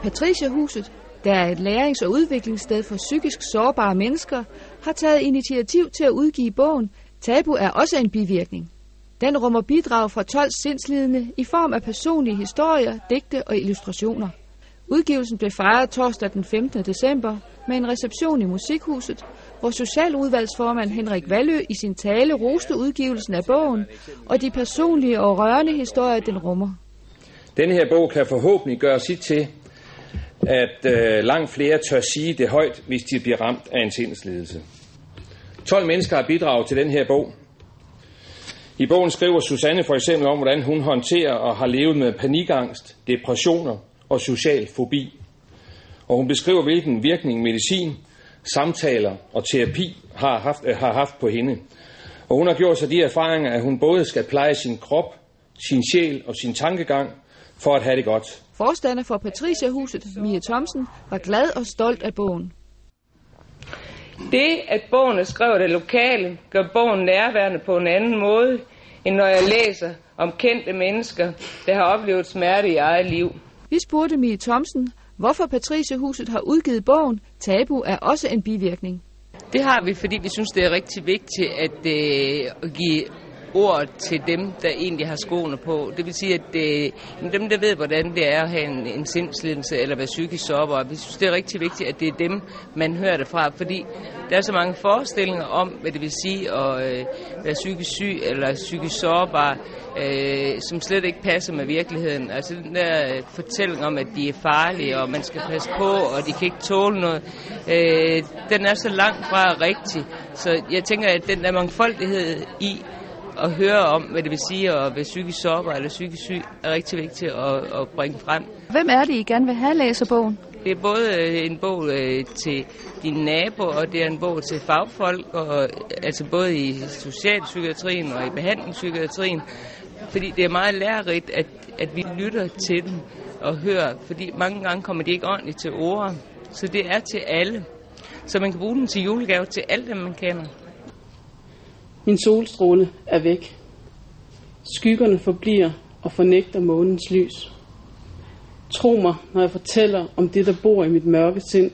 Patricierhuset, der er et lærings- og udviklingssted for psykisk sårbare mennesker, har taget initiativ til at udgive bogen Tabu er også en bivirkning. Den rummer bidrag fra 12 sindslidende i form af personlige historier, digte og illustrationer. Udgivelsen blev fejret torsdag den 15. december med en reception i Musikhuset, hvor socialudvalgsformand Henrik Vallø i sin tale roste udgivelsen af bogen og de personlige og rørende historier, den rummer. Denne her bog kan forhåbentlig gøre sit til, at langt flere tør sige det højt, hvis de bliver ramt af en sindslidelse. 12 mennesker har bidraget til den her bog. I bogen skriver Susanne for eksempel om, hvordan hun håndterer og har levet med panikangst, depressioner og social fobi. Og hun beskriver, hvilken virkning medicin, samtaler og terapi har haft på hende. Og hun har gjort sig de erfaringer, at hun både skal pleje sin krop, sin sjæl og sin tankegang for at have det godt. Forstander for Patricierhuset, Mie Thomsen, var glad og stolt af bogen. Det, at bogen er skrevet af lokale, gør bogen nærværende på en anden måde, end når jeg læser om kendte mennesker, der har oplevet smerte i eget liv. Vi spurgte Mie Thomsen, hvorfor Patricierhuset har udgivet bogen Tabu er også en bivirkning. Det har vi, fordi vi synes, det er rigtig vigtigt at give ord til dem, der egentlig har skoene på. Det vil sige, at dem, der ved, hvordan det er at have en sindslidelse eller være psykisk sårbar, vi synes, det er rigtig vigtigt, at det er dem, man hører det fra, fordi der er så mange forestillinger om, hvad det vil sige at være psykisk syg eller psykisk sårbar, som slet ikke passer med virkeligheden. Altså den der fortælling om, at de er farlige, og man skal passe på, og de kan ikke tåle noget, den er så langt fra rigtig. Så jeg tænker, at den der mangfoldighed i at høre om, hvad det vil sige at være psykisk sårbar eller psykisk syg, er rigtig vigtigt at bringe frem. Hvem er det, I gerne vil have læser bogen? Det er både en bog til dine naboer, og det er en bog til fagfolk, og, altså både i socialpsykiatrien og i behandlingspsykiatrien, fordi det er meget lærerigt, at vi lytter til dem og hører, fordi mange gange kommer de ikke ordentligt til ord, så det er til alle. Så man kan bruge den til julegave til alle dem, man kender. Min solstråle er væk. Skyggerne forbliver og fornægter månens lys. Tro mig, når jeg fortæller om det, der bor i mit mørke sind.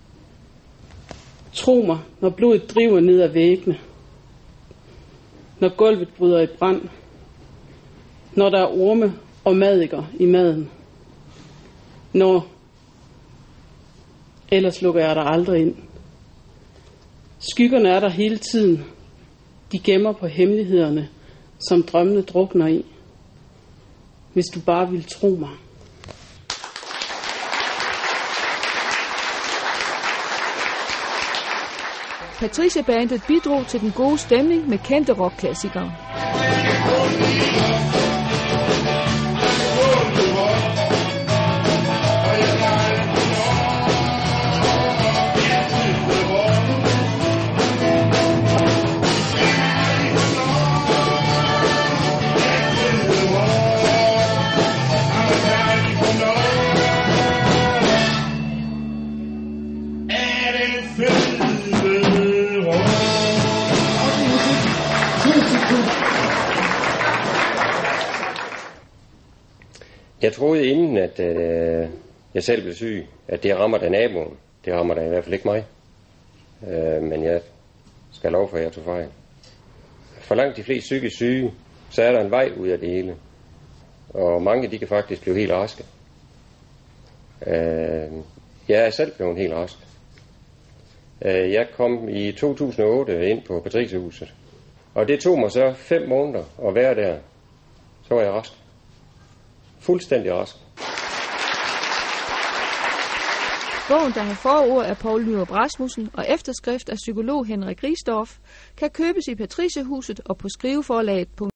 Tro mig, når blodet driver ned ad væggene. Når gulvet bryder i brand. Når der er orme og madikker i maden. Ellers lukker jeg dig aldrig ind. Skyggerne er der hele tiden. De gemmer på hemmelighederne, som drømmene drukner i. Hvis du bare vil tro mig. Patricierbandet bidrog til den gode stemning med kendte rockklassikere. Jeg troede inden, at jeg selv blev syg, at det rammer da naboen. Det rammer da i hvert fald ikke mig. Men jeg skal lov for, at jeg tog fejl. For langt de fleste psykisk syge, så er der en vej ud af det hele. Og mange de kan faktisk blive helt raske. Jeg er selv blevet helt rask. Jeg kom i 2008 ind på Patricierhuset. Og det tog mig så 5 måneder at være der. Så var jeg rask. Fuldstændig rask. Bogen, der har forord af Poul Nyrup Rasmussen og efterskrift af psykolog Henrik Riisdorf, kan købes i Patricierhuset og på skriveforlaget.